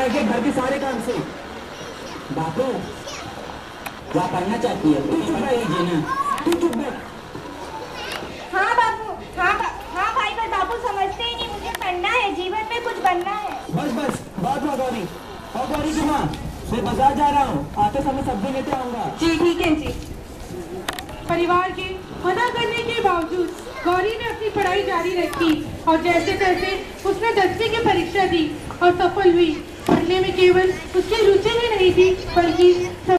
लगे घर के सारे काम से। बापू क्या पढ़ना चाहती है? तू चुप रही ना, तू चुप बैठ। हाँ बापू, हाँ भाई, पर बापू समझते ही नहीं, मुझे पढ़ना है, जीवन में कुछ बनना है। बस बस बात हुआ गौरी। और गौरी की माँ, मैं बाजार जा रहा हूँ, आते समय सब्जी लेते आऊंगा। जी ठीक है जी। परिवार के मना करने के बावजूद गौरी ने अपनी पढ़ाई जारी रखी और जैसे तैसे उसने 10वीं की परीक्षा दी और सफल हुई। पढ़ने में केवल उसकी रुचि ही नहीं थी, बल्कि